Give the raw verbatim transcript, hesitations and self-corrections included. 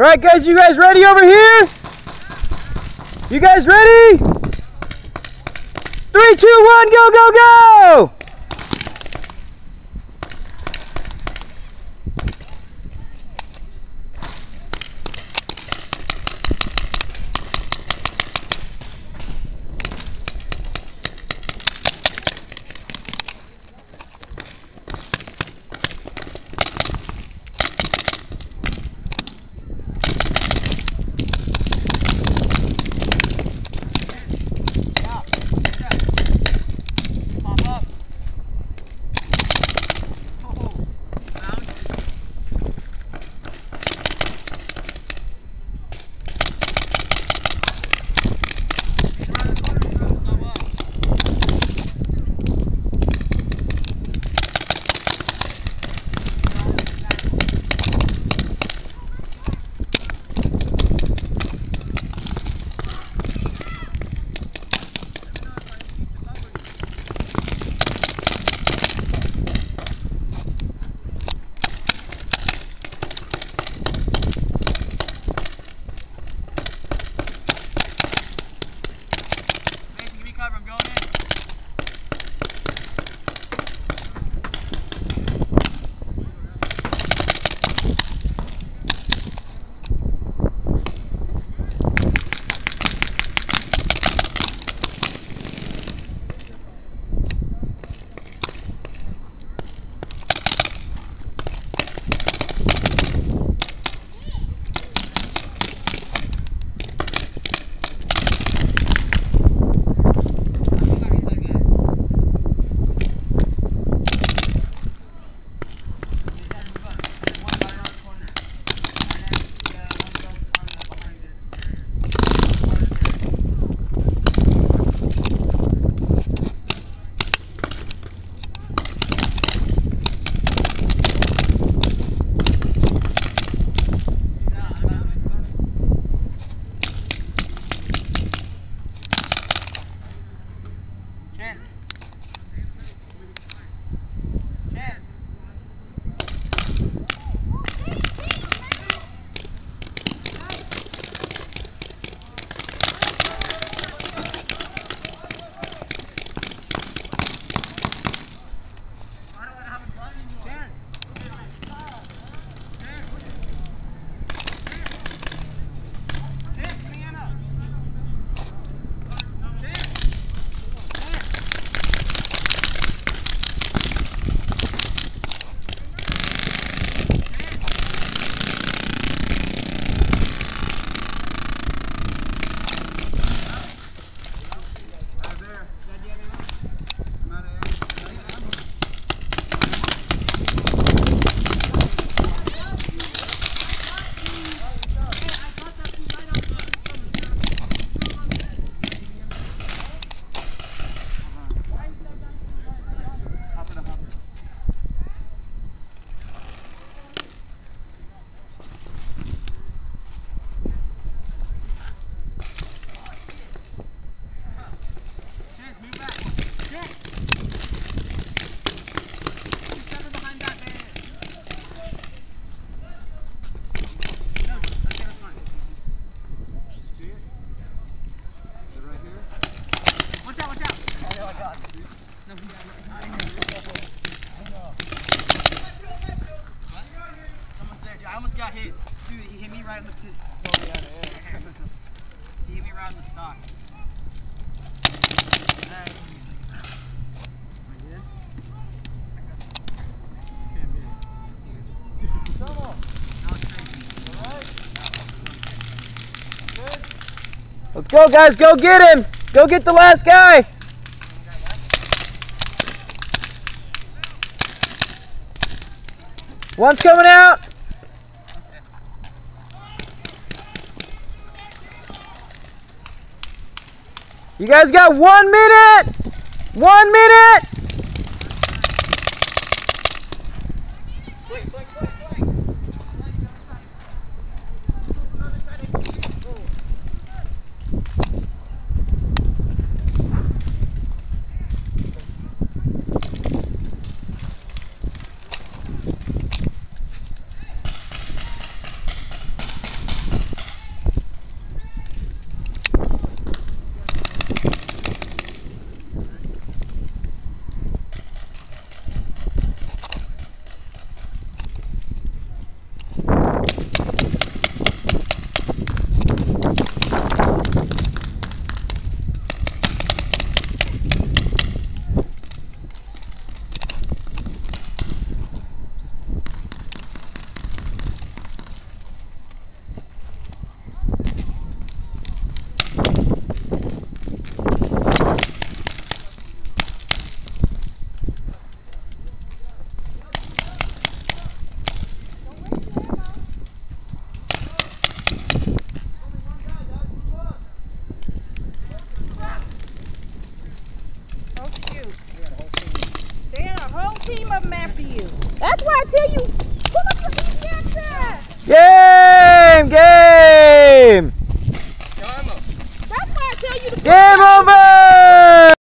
Alright guys, you guys ready over here? You guys ready? Three, two, one, go, go, go! I almost got hit. Dude, he hit me right in the pit. He hit me right in the stock. Right. Come on. That was crazy. Alright. Good. Let's go guys, go get him! Go get the last guy! One's coming out! You guys got one minute! One minute! Wait, wait, wait, wait. why I tell you, pull up your easy access. Game! Game! That's why I tell you to Game over!